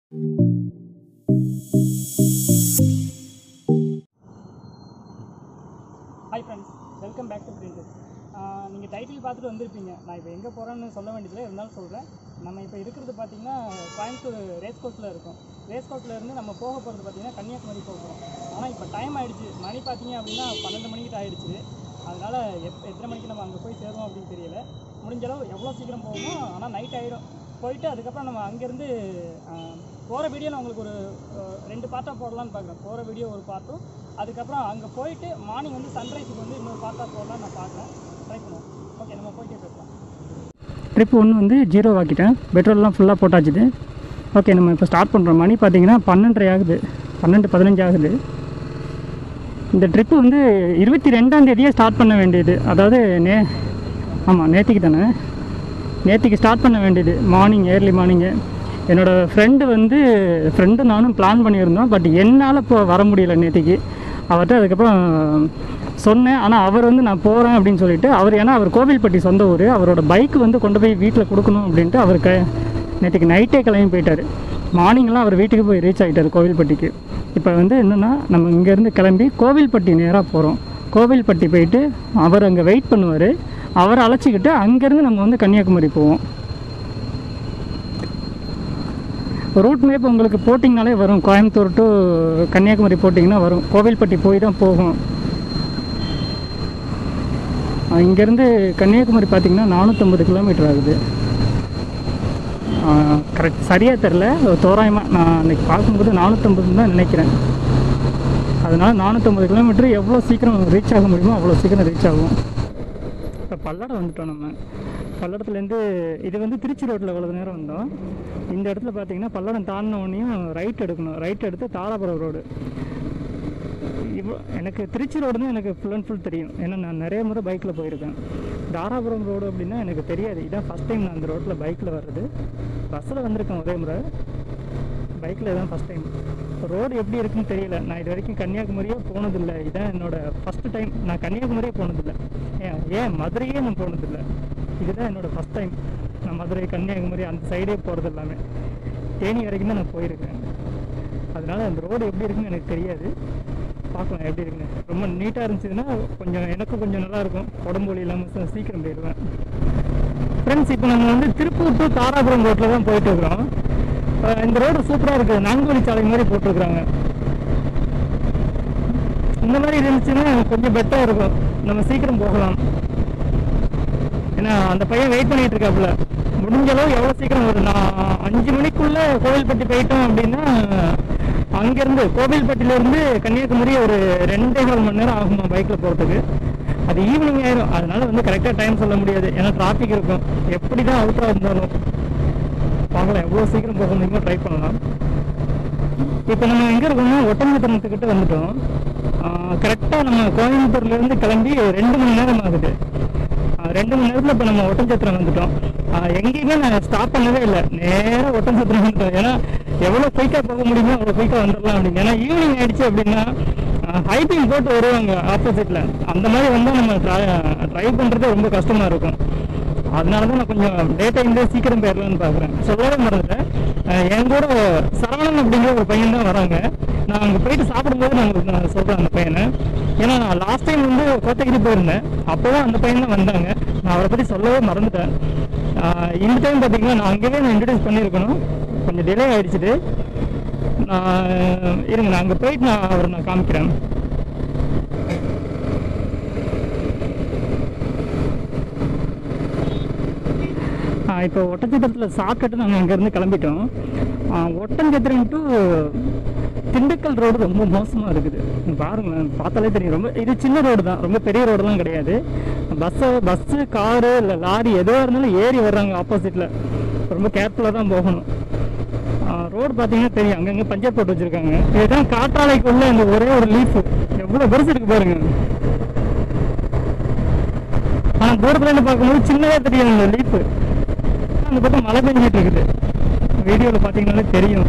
Hi friends, welcome back to Printed. நீங்கள் title பார்த்துட்டு வந்திருப்பீங்க. நான் இப்போ எங்கே போகிறேன்னு சொல்ல வேண்டியதில்லை, இருந்தாலும் சொல்கிறேன். நம்ம இப்போ இருக்கிறது பார்த்திங்கன்னா கோயம்புத்தூர் ரேஸ் கோர்ஸில் இருக்கோம். ரேஸ் கோர்ஸில் இருந்து நம்ம போக போகிறது பார்த்திங்கன்னா கன்னியாகுமரி போகிறோம். ஆனால் இப்போ டைம் ஆகிடுச்சு, மணி பார்த்திங்க அப்படின்னா 12 மணிக்கிட்ட ஆகிடுச்சு. அதனால் எத்தனை மணிக்கு நம்ம அங்கே போய் சேருவோம் அப்படின்னு தெரியல. முடிஞ்சளவு எவ்வளோ சீக்கிரம் போகுமோ, ஆனால் நைட் ஆகிடும். போயிட்டு அதுக்கப்புறம் நம்ம அங்கேருந்து போகிற வீடியோ நான் உங்களுக்கு ஒரு 2 பார்ட்டாக போடலான்னு பார்க்குறேன். போகிற வீடியோ ஒரு பார்ட்டும், அதுக்கப்புறம் அங்கே போயிட்டு மார்னிங் வந்து சன்ரைஸுக்கு வந்து இன்னொரு பார்ட்டாக போடலான்னு நான் பார்க்குறேன். ட்ரை பண்ணுவோம். ஓகே, நம்ம போயிட்டே பேசலாம். ட்ரிப் 1 வந்து 0 ஆக்கிட்டேன். பெட்ரோல்லாம் ஃபுல்லாக போட்டாச்சுது. ஓகே, நம்ம இப்போ ஸ்டார்ட் பண்ணுறோம். மணி பார்த்திங்கன்னா 12:30 ஆகுது, 12:15 ஆகுது. இந்த ட்ரிப்பு வந்து 22ஆம் தேதியே ஸ்டார்ட் பண்ண வேண்டியது. அதாவது ஆமாம், நேற்றுக்கு தானே, நேற்றுக்கு ஸ்டார்ட் பண்ண வேண்டியது. ஏர்லி மார்னிங்கு என்னோடய ஃப்ரெண்டு நானும் பிளான் பண்ணியிருந்தோம். பட் என்னால் இப்போ வர முடியல நேற்றுக்கு. அவர்கிட்ட அதுக்கப்புறம் சொன்னேன். ஆனால் அவர் வந்து நான் போகிறேன் அப்படின்னு சொல்லிட்டு ஏன்னா அவர் கோவில்பட்டி சொந்த ஊர். அவரோட பைக் வந்து கொண்டு போய் வீட்டில் கொடுக்கணும் அப்படின்ட்டு அவர் நேற்றுக்கு நைட்டே கிளம்பி போயிட்டார். மார்னிங்லாம் அவர் வீட்டுக்கு போய் ரீச் ஆகிட்டார் கோவில்பட்டிக்கு. இப்போ வந்து என்னென்னா, நம்ம இங்கேருந்து கிளம்பி கோவில்பட்டி நேராக போகிறோம். கோவில்பட்டி போயிட்டு அவர் அங்கே வெயிட் பண்ணுவார். அவரை அழைச்சிக்கிட்டு அங்கேருந்து நம்ம வந்து கன்னியாகுமரி போவோம். ரூட் மேப் உங்களுக்கு போட்டிங்கனாலே வரும். கோயம்புத்தூர் டு கன்னியாகுமரி போட்டிங்கன்னா வரும். கோவில்பட்டி போய் தான் போகும். இங்கேருந்து கன்னியாகுமரி பார்த்திங்கன்னா 450 கிலோமீட்டர் ஆகுது. கரெக்ட் சரியாக தெரில, தோராயமாக நான் அன்றைக்கி பார்க்கும்போது 450 தான் நினைக்கிறேன். அதனால் 450 கிலோமீட்டர் எவ்வளோ சீக்கிரம் ரீச் ஆக முடியுமோ அவ்வளோ சீக்கிரம் ரீச் ஆகும். இப்போ பல்லடம் வந்துவிட்டோம். நம்ம பல்லடத்துலேருந்து இது வந்து திருச்சி ரோட்டில் இவ்வளோ நேரம் வந்தோம். இந்த இடத்துல பார்த்திங்கன்னா பல்லடம் தாண்டினோடனையும் ரைட் எடுக்கணும். ரைட் எடுத்து தாராபுரம் ரோடு. எனக்கு திருச்சி ரோடு தான் எனக்கு ஃபுல் அண்ட் ஃபுல் தெரியும். ஏன்னா நான் நிறைய முறை பைக்கில் போயிருக்கேன். தாராபுரம் ரோடு அப்படின்னா எனக்கு தெரியாது. இதான் ஃபஸ்ட் டைம் நான் அந்த ரோட்டில் பைக்கில் வர்றது. பஸ்ஸில் வந்திருக்கேன் ஒரே முறை, பைக்கில் தான் ஃபஸ்ட் டைம். ரோடு எப்படி இருக்குன்னு தெரியல. நான் இது வரைக்கும் கன்னியாகுமரியே போனதில்லை. இதான் என்னோடய ஃபஸ்ட்டு டைம். நான் கன்னியாகுமரியே போனதில்லை, ஏன் மதுரையே நான் போனதில்லை. இதுதான் என்னோடய ஃபஸ்ட் டைம். நான் மதுரை, கன்னியாகுமரி அந்த சைடே போகிறது எல்லாமே. தேனி வரைக்கும் தான் நான் போயிருக்கேன். அதனால் அந்த ரோடு எப்படி இருக்குன்னு எனக்கு தெரியாது. பார்க்கலாம் எப்படி இருக்குன்னு. ரொம்ப நீட்டாக இருந்துச்சுன்னா எனக்கும் கொஞ்சம் நல்லாயிருக்கும். உடம்பு வலி இல்லாமல் சீக்கிரம் போயிடுவேன். ஃப்ரெண்ட்ஸ், இப்போ நம்ம வந்து திருப்பூர் டு தாராபுரம் ரோட்டில் தான் போயிட்டுருக்குறோம். இந்த ரோடு சூப்பராக இருக்குது. 4 வழிச்சாலை மாதிரி போட்டிருக்குறாங்க. இந்த மாதிரி இருந்துச்சுன்னா கொஞ்சம் பெட்டராக இருக்கும். நம்ம சீக்கிரம் போகலாம். ஏன்னா அந்த பையன் வெயிட் பண்ணிகிட்டு இருக்காப்புல. முடிஞ்சளவு எவ்வளோ சீக்கிரம் வரும். நான் 5 மணிக்குள்ளே கோவில்பட்டி போயிட்டோம் அப்படின்னா அங்கேருந்து கோவில்பட்டியிலேருந்து கன்னியாகுமரி ஒரு 2.25 மணி நேரம் ஆகுமா பைக்கில் போகிறதுக்கு. அது ஈவினிங் ஆயிரும். அதனால் வந்து கரெக்டாக டைம் சொல்ல முடியாது. ஏன்னா டிராஃபிக் இருக்கும். எப்படி தான் அவுட்டராக இருந்தாலும் பார்க்கலாம். எவ்வளோ சீக்கிரம் போக முடியுமோ ட்ரை பண்ணலாம். இப்போ நம்ம எங்கே இருக்கோம்னா ஒட்டஞ்சத்திரத்துக்கிட்ட வந்துட்டோம். கரெக்டாக நம்ம கோயம்புத்தூர்லேருந்து கிளம்பி 2 மணி நேரம் ஆகுது. 2 மணி நேரத்தில் இப்போ நம்ம ஒட்டஞ்சத்திரம் வந்துட்டோம். எங்கேயுமே நான் ஸ்டாப் பண்ணவே இல்லை, நேராக ஒட்டஞ்சத்திரம் வந்துட்டோம். ஏன்னா எவ்வளோ குயிக்காக போக முடியுமோ அவ்வளோ குயிக்காக வந்துடலாம் அப்படின்னு. ஏன்னா ஈவினிங் ஆகிடுச்சு அப்படின்னா ஹைபிங் போட்டு வருவாங்க ஆப்போசிட்டில். அந்த மாதிரி வந்தால் நம்ம ட்ரைவ் பண்ணுறது ரொம்ப கஷ்டமாக இருக்கும். அதனால தான் நான் கொஞ்சம் டே டைம்லேயே சீக்கிரம் போயிடலான்னு பார்க்குறேன். சொல்லவே மறந்துட்டேன், என் கூட சரவணன் அப்படிங்கிற ஒரு பையன் தான் வராங்க. நான் அங்கே போயிட்டு சாப்பிடும்போது நான் சொல்கிறேன் அந்த பையனை. ஏன்னா நான் லாஸ்ட் டைம் வந்து கோத்தகிரி போயிருந்தேன். அப்போவும் அந்த பையன் தான் வந்தாங்க. நான் அவரை பற்றி சொல்லவே மறந்துட்டேன். இந்த டைம் பார்த்திங்கன்னா நான் அங்கேயே இன்ட்ரடியூஸ் பண்ணியிருக்கணும். கொஞ்சம் டிலே ஆகிடுச்சிட்டு. இருங்க, நான் அங்கே போயிட்டு அவரை நான் காமிக்கிறேன். இப்போ ஒட்டஞ்சத்திரத்தில் சாப்பிட்டுட்டு நாங்கள் அங்கேருந்து கிளம்பிட்டோம். ஒட்டஞ்சத்திரம் டு திண்டுக்கல் ரோடு ரொம்ப மோசமாக இருக்குது. பாருங்களேன், பார்த்தாலே தெரியும். ரொம்ப இது சின்ன ரோடு தான், ரொம்ப பெரிய ரோடுலாம் கிடையாது. பஸ்ஸு காரு இல்லை லாரி எதுவாக இருந்தாலும் ஏறி வர்றாங்க ஆப்போசிட்டில். ரொம்ப கேர்ஃபுல்லாக தான் போகணும். ரோடு பார்த்தீங்கன்னா தெரியும், அங்கங்கே பஞ்சர் போட்டு வச்சுருக்காங்க. இதுதான் காற்றாலைக்குள்ள இந்த ஒரே ஒரு லீஃபு எவ்வளோ பெருசு இருக்குது பாருங்கள். ஆனால் தூரத்துலேருந்து பார்க்கும்போது சின்னதாக தெரியும் இந்த லீஃபு. அந்த பக்கம் மழை பெஞ்சிட்டு இருக்குது. வீடியோவில் பார்த்தீங்கன்னாலே தெரியும்.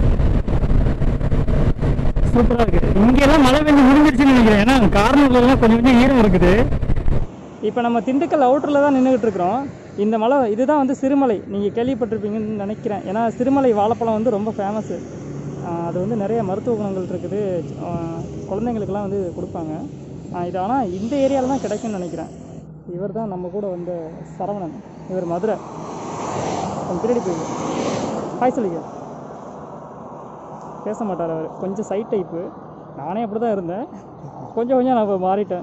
சூப்பராக இருக்குது. இங்கெல்லாம் மழை பெஞ்சு முடிஞ்சிருச்சுன்னு நினைக்கிறேன். ஏன்னா கார்னர்லாம் கொஞ்சம் ஈரம் இருக்குது. இப்போ நம்ம திண்டுக்கல் அவுட்டரில் தான் நின்றுக்கிட்டு இருக்கிறோம். இந்த மலை இதுதான் வந்து சிறுமலை, நீங்கள் கேள்விப்பட்டிருப்பீங்கன்னு நினைக்கிறேன். ஏன்னா சிறுமலை வாழைப்பழம் வந்து ரொம்ப ஃபேமஸ்ஸு. அது வந்து நிறைய மருத்துவ குணங்கள் இருக்குது. குழந்தைங்களுக்கெல்லாம் வந்து கொடுப்பாங்க. இது ஆனால் இந்த ஏரியாவில் தான் கிடைக்கும்னு நினைக்கிறேன். இவர் தான் நம்ம கூட வந்த சரவணன். இவர் மதுரை. பின்னாடி போய் ஹாய் சொல்லிக்க. பேச மாட்டார் அவர், கொஞ்சம் சைட் டைப்பு. நானே அப்படி தான் இருந்தேன், கொஞ்சம் நான் இப்போ மாறிட்டேன்.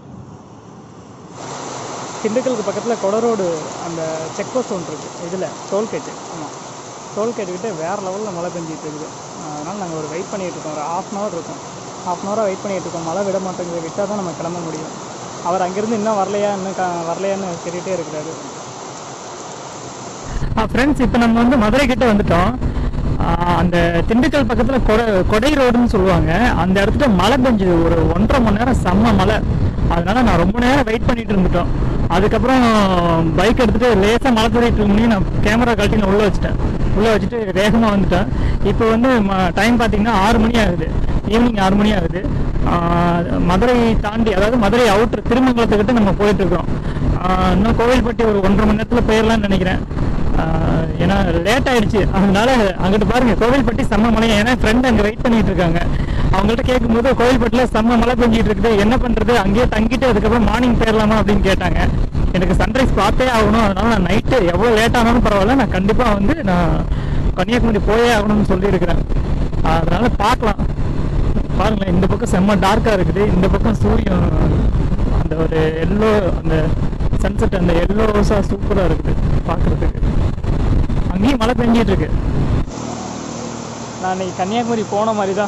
திண்டுக்கலுக்கு பக்கத்தில் கொடரோடு அந்த செக் போஸ்ட் ஒன்று இருக்குது, இதில் டோல்கேட்டு. ஆமாம், டோல்கேட்டுக்கிட்ட வேறு லெவலில் மழை பெஞ்சிட்டு இருக்குது. அதனால் நாங்கள் ஒரு வெயிட் பண்ணிகிட்ருக்கோம். ஒரு ½ அன் ஹவர் இருக்கும். ½ அன் ஹவராக வெயிட் பண்ணிகிட்ருக்கோம். மழை விட மாட்டேங்குது, விட்டால் தான் நம்ம கிளம்ப முடியும். அவர் அங்கேருந்து இன்னும் வரலையான்னு கேட்டுகிட்டே இருக்கிறாரு. ஃப்ரெண்ட்ஸ், இப்போ நம்ம வந்து மதுரை கிட்ட வந்துட்டோம். அந்த திண்டுக்கல் பக்கத்தில் கொடை ரோடுன்னு சொல்லுவாங்க, அந்த இடத்துல மழை பெஞ்சுது. ஒரு 1.5 மணி நேரம் செம்ம மழை. அதனால நான் ரொம்ப நேரம் வெயிட் பண்ணிட்டு இருந்துட்டோம். அதுக்கப்புறம் பைக் எடுத்துகிட்டு லேசாக மழை தூரிட்டு இருந்தோன்னே நான் கேமரா கழட்டி நான் உள்ளே வச்சுட்டு வேகமாக வந்துட்டேன். இப்போ வந்து டைம் பார்த்தீங்கன்னா 6 மணி ஆகுது, ஈவினிங் 6 மணி ஆகுது. மதுரை தாண்டி, அதாவது மதுரை அவுட்ரு திருமங்கலத்துக்கிட்ட நம்ம போயிட்டுருக்கோம். இன்னும் கோவில்பட்டி ஒரு 1.5 மணி நேரத்தில் போயிடலான்னு நினைக்கிறேன். ஏன்னா லேட் ஆகிடுச்சு. அதனால அங்கிட்டு பாருங்கள், கோவில்பட்டி செம்ம மழை. ஏன்னா ஃப்ரெண்டு அங்கே வெயிட் பண்ணிகிட்டு இருக்காங்க. அவங்கள்ட்ட கேட்கும்போது கோவில்பட்டியில் செம்ம மழை பெஞ்சிட்டு இருக்குது, என்ன பண்ணுறது, அங்கேயே தங்கிட்டு அதுக்கப்புறம் மார்னிங் போயிடலாமா அப்படின்னு கேட்டாங்க. எனக்கு சன்ரைஸ் பார்த்தே ஆகணும். அதனால நான் நைட்டு எவ்வளோ லேட் ஆனாலும் பரவாயில்ல, நான் கண்டிப்பாக வந்து நான் கன்னியாகுமரி போயே ஆகணும்னு சொல்லியிருக்கிறேன். அதனால பார்க்கலாம். பாருங்களேன், இந்த பக்கம் செம்ம டார்க்காக இருக்குது, இந்த பக்கம் சூரியன் அந்த ஒரு எல்லோ, அந்த சன்செட் அந்த எல்லோஸாக சூப்பராக இருக்குது பார்க்குறதுக்கு. அங்கேயும் மழை பெஞ்சிட்டு இருக்கு. நான் இன்னைக்கு கன்னியாகுமரி போன மாதிரி தான்.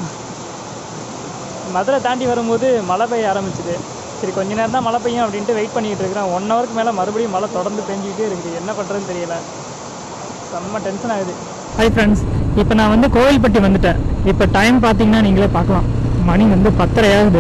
மதுரை தாண்டி வரும்போது மழை பெய்ய ஆரம்பிச்சுது. சரி, கொஞ்ச நேரம் தான் மழை பெய்யும் அப்படின்ட்டு வெயிட் பண்ணிக்கிட்டு இருக்கிறேன். 1 ஹவருக்கு மேலே மறுபடியும் மழை தொடர்ந்து பெஞ்சிக்கிட்டே இருக்குது. என்ன பண்ணுறதுன்னு தெரியல, செம்ம டென்ஷன் ஆகுது. ஹாய் ஃப்ரெண்ட்ஸ், இப்போ நான் வந்து கோவில்பட்டி வந்துட்டேன். இப்போ டைம் பார்த்தீங்கன்னா நீங்களே பார்க்கலாம், மணி வந்து 10:30 ஆகுது.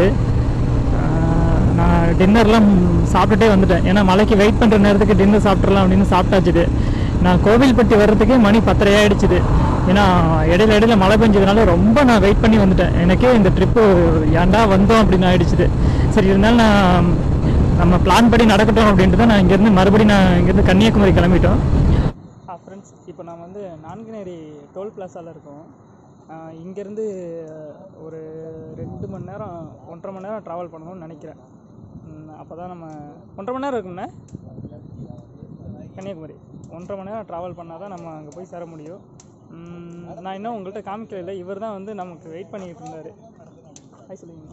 நான் டின்னர்லாம் சாப்பிட்டுட்டே வந்துட்டேன். ஏன்னா மலைக்கு வெயிட் பண்ணுற நேரத்துக்கு டின்னர் சாப்பிட்றலாம் அப்படின்னு சாப்பிட்டாச்சுது. நான் கோவில்பட்டி வர்றதுக்கே மணி 10:30 ஆகிடுச்சுது. ஏன்னா இடையில மழை பெஞ்சதுனால ரொம்ப நான் வெயிட் பண்ணி வந்துட்டேன். எனக்கே இந்த ட்ரிப்பு ஏன்டா வந்தோம் அப்படின்னு ஆகிடுச்சுது. சரி, இருந்தாலும் நம்ம பிளான் படி நடக்கட்டும் அப்படின்ட்டு தான் நான் இங்கேருந்து கன்னியாகுமரி கிளம்பிட்டோம். ஃப்ரெண்ட்ஸ், இப்போ நான் வந்து நான்குநேரி டோல் பிளாஸாவில் இருக்கோம். இங்கேருந்து ஒரு 2 மணி நேரம் 1.5 மணி நேரம் ட்ராவல் பண்ணணும்னு நினைக்கிறேன். அப்போ தான் நம்ம 1.5 மணி நேரம் இருக்கும்ண்ணே கன்னியாகுமரி. 1.5 மணி நேரம் ட்ராவல் பண்ணால் தான் நம்ம அங்கே போய் சேர முடியும். நான் இன்னும் உங்கள்கிட்ட காமிக்கல. இவர் தான் வந்து நமக்கு வெயிட் பண்ணிக்கிட்டு இருந்தார். ஹாய் சொல்லுங்க.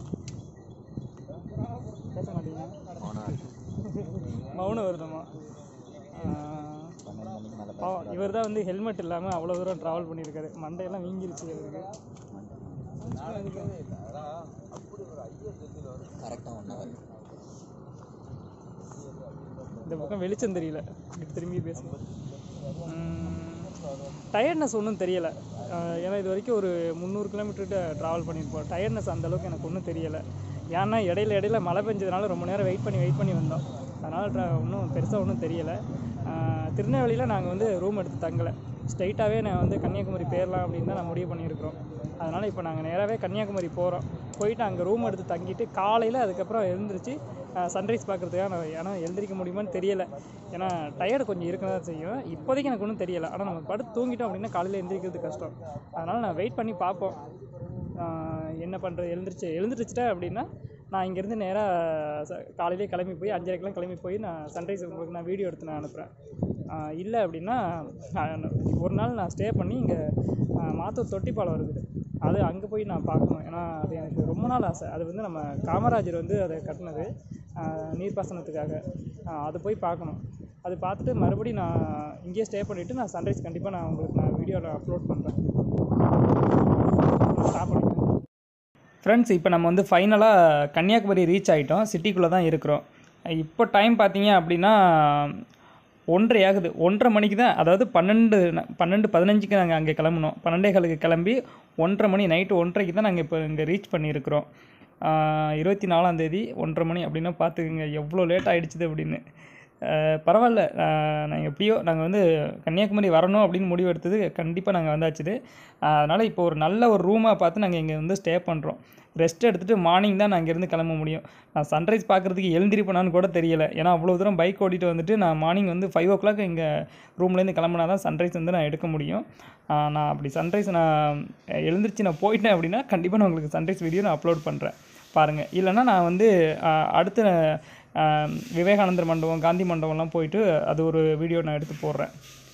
பேச மாட்டீங்க, மௌனம் வருதமா? இவர் தான் வந்து ஹெல்மெட் இல்லாமல் அவ்வளோ தூரம் ட்ராவல் பண்ணியிருக்காரு. மண்டையெல்லாம் வீங்கிருச்சு அவருக்கு. இந்த பக்கம் வெளிச்சம் தெரியல, திரும்பி பேசுவோம். டயர்ட்னஸ் ஒன்றும் தெரியலை. ஏன்னா இது வரைக்கும் ஒரு 300 கிலோமீட்டர்கிட்ட ட்ராவல் பண்ணியிருப்போம். டயர்ட்னஸ் அந்தளவுக்கு எனக்கு ஒன்றும் தெரியலை. ஏன்னா இடையில மழை பெஞ்சதுனால ரொம்ப நேரம் வெயிட் பண்ணி வந்தோம். அதனால் ஒன்றும் பெருசாக ஒன்றும் தெரியலை. திருநெல்வேலியில் நாங்கள் வந்து ரூம் எடுத்து தங்கலை. ஸ்ட்ரைட்டாகவே நான் வந்து கன்னியாகுமரி போயிடலாம் அப்படின்னு தான் நான் முடிவு பண்ணியிருக்கிறோம். அதனால் இப்போ நாங்கள் நேராகவே கன்னியாகுமரி போகிறோம். போயிட்டு அங்கே ரூம் எடுத்து தங்கிட்டு காலையில் அதுக்கப்புறம் எழுந்திரிச்சு சன்ரைஸ் பார்க்குறதுக்காக ஏன்னா எழுந்திரிக்க முடியுமான்னு தெரியலை. ஏன்னா டயர்டு கொஞ்சம் இருக்க தான் செய்யும். இப்போதைக்கு எனக்கு ஒன்றும் தெரியலை. ஆனால் நம்ம படுத்து தூங்கிட்டோம் அப்படின்னா காலையில் எழுந்திரிக்கிறது கஷ்டம். அதனால் நான் வெயிட் பண்ணி பார்ப்போம் என்ன பண்ணுறது. எழுந்திரிச்சிட்டேன் அப்படின்னா நான் இங்கேருந்து நேராக காலையிலே கிளம்பி போய் 5:30க்கெலாம் கிளம்பி போய் நான் சன்ரைஸ் உங்களுக்கு நான் வீடியோ எடுத்து நான் அனுப்புகிறேன். இல்லை அப்படின்னா ஒரு நாள் நான் ஸ்டே பண்ணி இங்கே மாத்தூர் தொட்டிப்பாலம் இருக்குது, அது அங்கே போய் நான் பார்க்கணும். ஏன்னா அது எனக்கு ரொம்ப நாள் ஆசை. அது வந்து நம்ம காமராஜர் வந்து அதை கட்டினது நீர்ப்பாசனத்துக்காக. அது போய் பார்க்கணும். அது பார்த்துட்டு மறுபடியும் நான் இங்கேயே ஸ்டே பண்ணிவிட்டு நான் சன்ரைஸ் கண்டிப்பாக நான் உங்களுக்கு நான் வீடியோவில் அப்லோட் பண்ணுறேன். ஸ்டாப் பண்ணிக்கிறேன். ஃப்ரெண்ட்ஸ், இப்போ நம்ம வந்து ஃபைனலாக கன்னியாகுமரி ரீச் ஆகிட்டோம். சிட்டிக்குள்ளே தான் இருக்கிறோம். இப்போ டைம் பார்த்தீங்க அப்படின்னா 1:30 ஆகுது. 1:30 மணிக்கு தான், அதாவது 12:15க்கு நாங்கள் அங்கே கிளம்பணும். 12:15க்கு கிளம்பி 1:30 மணி நைட்டு 1:30க்கு தான் நாங்கள் இப்போ இங்கே ரீச் பண்ணியிருக்கிறோம். 24ஆம் தேதி 1:30 மணி அப்படின்னா பார்த்துக்குங்க எவ்வளோ லேட் ஆகிடுச்சுது அப்படின்னு. பரவாயில்ல. நாங்கள் எப்படியோ நாங்கள் வந்து கன்னியாகுமரி வரணும் அப்படின்னு முடிவு எடுத்தது கண்டிப்பாக நாங்கள் வந்தாச்சுது. அதனால் இப்போ ஒரு நல்ல ஒரு ரூமாக பார்த்து நாங்கள் இங்கே வந்து ஸ்டே பண்ணுறோம். ரெஸ்ட் எடுத்துகிட்டு மார்னிங் தான் நான் இங்கேருந்து கிளம்ப முடியும். நான் சன்ரைஸ் பார்க்குறதுக்கு எழுந்திருப்பேனான்னு கூட தெரியலை. ஏன்னா அவ்வளோ தூரம் பைக் ஓட்டிகிட்டு வந்துட்டு நான் மார்னிங் வந்து 5 o'clock இங்கே ரூம்லேருந்து கிளம்புனா தான் சன்ரைஸ் வந்து நான் எடுக்க முடியும். நான் அப்படி சன்ரைஸ் நான் எழுந்திரிச்சு நான் போயிட்டேன் அப்படின்னா கண்டிப்பாக நான் உங்களுக்கு சன்ரைஸ் வீடியோ நான் அப்லோட் பண்ணுறேன் பாருங்கள். இல்லைனா நான் வந்து அடுத்த விவேகானந்தர் மண்டபம், காந்தி மண்டபம்லாம் போயிட்டு அது ஒரு வீடியோ நான் எடுத்து போடுறேன்.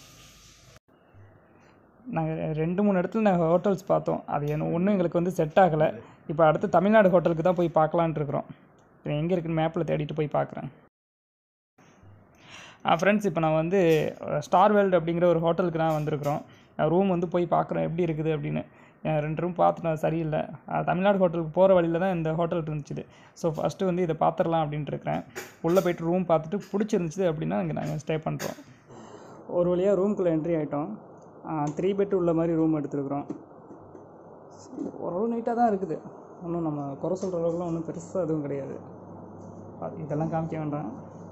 நாங்கள் 2-3 இடத்துல நாங்கள் ஹோட்டல்ஸ் பார்த்தோம். அது ஒன்றும் எங்களுக்கு வந்து செட் ஆகலை. இப்போ அடுத்து தமிழ்நாடு ஹோட்டலுக்கு தான் போய் பார்க்கலான்ட்டு இருக்கிறோம். எங்கே இருக்குன்னு மேப்பில் தேடிட்டு போய் பார்க்குறேன். ஃப்ரெண்ட்ஸ், இப்போ நான் வந்து ஸ்டார் வேர்ல்டு அப்படிங்கிற ஒரு ஹோட்டலுக்கு நான் வந்திருக்கிறோம். ரூம் வந்து போய் பார்க்குறேன் எப்படி இருக்குது அப்படின்னு. 2 ரூம் பார்த்துட்டு சரியில்லை. தமிழ்நாடு ஹோட்டலுக்கு போகிற வழியில் தான் இந்த ஹோட்டல் இருந்துச்சு. ஸோ ஃபஸ்ட்டு வந்து இதை பார்த்துடலாம் அப்படின்ட்டு இருக்கிறேன். உள்ளே போய்ட்டு ரூம் பார்த்துட்டு பிடிச்சிருந்துச்சு அப்படின்னா இங்கே நாங்கள் ஸ்டே பண்ணுறோம். ஒரு வழியாக ரூம்குள்ளே என்ட்ரி ஆகிட்டோம். 3 பெட் உள்ள மாதிரி ரூம் எடுத்துருக்குறோம். ஓரளவு நீட்டாக தான் இருக்குது. ஒன்றும் நம்ம குறை சொல்கிற அளவுக்குலாம் ஒன்றும் பெருசாக எதுவும் கிடையாது. இதெல்லாம் காமிக்க வேண்டாம்.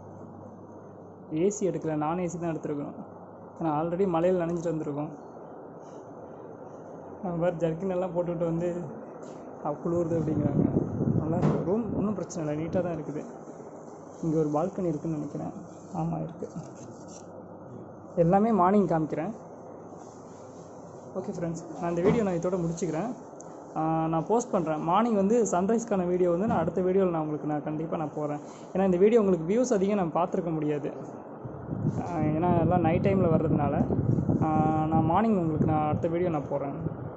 ஏசி எடுக்கல, நான் ஏசி தான் எடுத்துருக்கோம். ஏன்னா ஆல்ரெடி மழையில் நனைஞ்சிட்டு வந்திருக்கோம். நம்ம வேறு ஜர்க்கின் எல்லாம் போட்டுக்கிட்டு வந்து குளிருது அப்படிங்கிறாங்க. நல்லா இருக்குது ரூம், ஒன்றும் பிரச்சனை இல்லை, நீட்டாக தான் இருக்குது. இங்கே ஒரு பால்கனி இருக்குதுன்னு நினைக்கிறேன். ஆமாம் இருக்குது. எல்லாமே மார்னிங் காமிக்கிறேன். ஓகே ஃப்ரெண்ட்ஸ், நான் இந்த வீடியோ நான் இதோட முடிச்சுக்கிறேன். நான் போஸ்ட் பண்ணுறேன். மார்னிங் வந்து சன்ரைஸ்க்கான வீடியோ வந்து நான் அடுத்த வீடியோவில் நான் உங்களுக்கு கண்டிப்பாக நான் போடுறேன். ஏன்னா இந்த வீடியோ உங்களுக்கு வியூஸ் அதிகம் நான் பார்த்துருக்க முடியாது. ஏன்னா எல்லாம் நைட் டைமில் வர்றதுனால நான் மார்னிங் உங்களுக்கு அடுத்த வீடியோ நான் போடுறேன்.